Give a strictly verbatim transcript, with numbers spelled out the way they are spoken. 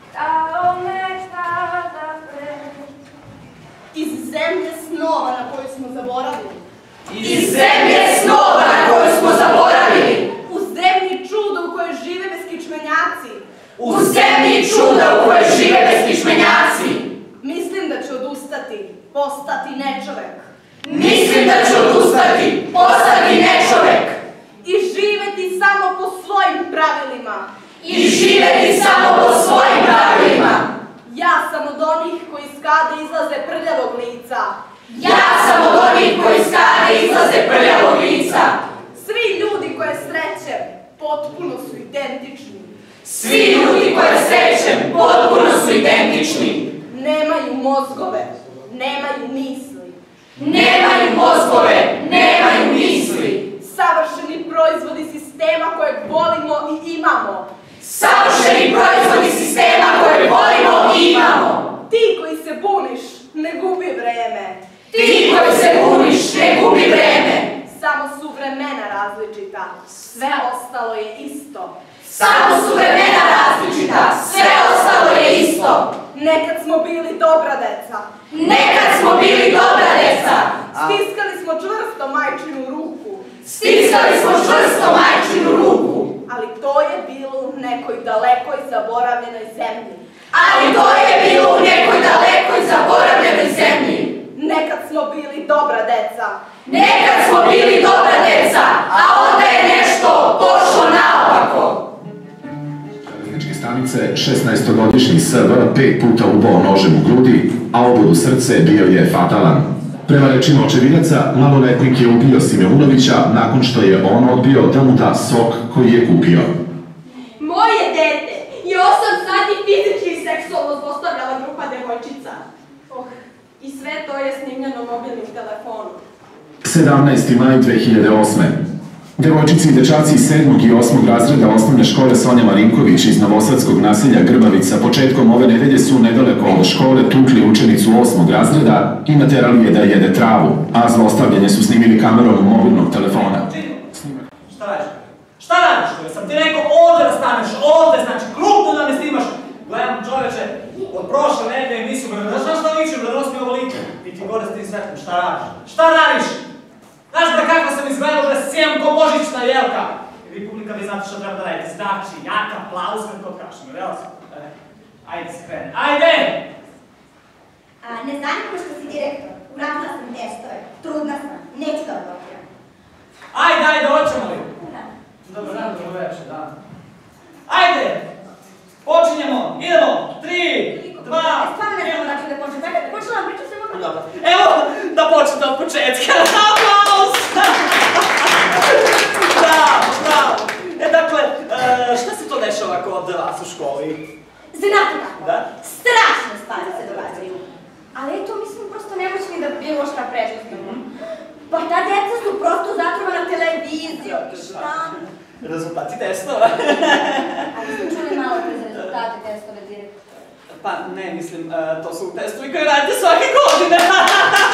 Iz zemlje snova na koju smo zaboravili. Iz zemlje snova na koju smo zaboravili. U zemlji čuda u kojoj žive beskičmenjaci. U zemlji čuda u kojoj žive beskičmenjaci. Mislim da će odustati, postati nečovek. Mislim da će odustati, postati nečovek. I živeti samo po svojim pravilima. I živeti samo po svojim pravilima. Ja sam od onih koji iz kade izlaze prljavog lica. Ja sam od onih koji iz kade izlaze prljavog lica. Svi ljudi koje srećem potpuno su identični. Svi ljudi koje srećem potpuno su identični. Nemaju mozgove, nemaju misli. Nemaju mozgove, nemaju misli. Savršeni proizvodi sistema kojeg volimo i imamo. Savršeni proizvodi sistema koje volimo i imamo. Ti koji se buniš, ne gubi vreme. Ti koji se buniš, ne gubi vreme. Samo su vremena različita, sve ostalo je isto. Samo su vremena različita, sve ostalo je isto. Nekad smo bili dobra deca. Nekad smo bili dobra deca. Stiskali smo čvrsto majčinu ruku. Stiskali smo čvrsto majčinu ruku. Ali to je bilo u nekoj dalekoj zaboravljenoj zemlji. Ali to je bilo u nekoj dalekoj zaboravljenoj zemlji. Nekad smo bili dobra deca. Nekad smo bili dobra deca, a onda je nešto pošlo naopako. Železničke stanice, šesnaestogodišnji S V pet puta ubao nožem u grudi, a obod u srce bio je fatalan. Prema rečima očevidaca, maloletnik je ubio Simeunovića nakon što je on odbio da mu da sok koji je kupio. Moje dete je osam sati fizički i seksualno zlostavljala grupa devojčica. Oh, i sve to je snimljeno mobilnim telefonom. sedamnaesti maj dve hiljade osme. Devojčici i dečaci iz sedmog i osmog razreda osnovne škole Sonja Marinković iz novosadskog naselja Grbavica početkom ove nedelje su nedaleko od škole tukli učenicu osmog razreda i naterali je da jede travu, a zlostavljanje su snimili kamerom mobilnog telefona. Šta radiš? Šta radiš? Sam ti rekao ovde da staneš, ovde, znači krupno da me snimaš. Gledam čoveče, od prošle nedelje emisiju, znaš šta ličim da nosim ovo liče? Ti ti gore s tim svetlom, šta radiš? Šta radiš? Znaš da kako sam izgledao da sijam ko božićna jelka? I vi publika, vi znate što treba da radite. Znači, jak aplauz kad to kažem, jel sam? Ajde se krene, ajde! Ne zanima me što si direktor. Uradila sam testove. Trudna sam. Neću da odložiram. Ajde, ajde, hoćemo li? Dobro, rano, dobro večer, da. Ajde! Počinjemo, idemo! Tri, dva... Stvarno ne znamo dakle da počnem. Dakle, počela vam priču sve mogu dobro. Evo, da počnete od početka. Aplauz! Bravo, bravo. E, dakle, šta se to dešava kod vas u školi? Znate kako? Da? Strašne stvari se događaju. Ali eto, mi smo prosto nemoćni da bilo šta preživimo. Pa ta deca su prosto zatrovana televizijom. Šta? Rezultati testova. Ali smo čuli malo prez rezultate testove direktora. Pa ne, mislim, to su testovi koje radite svake godine.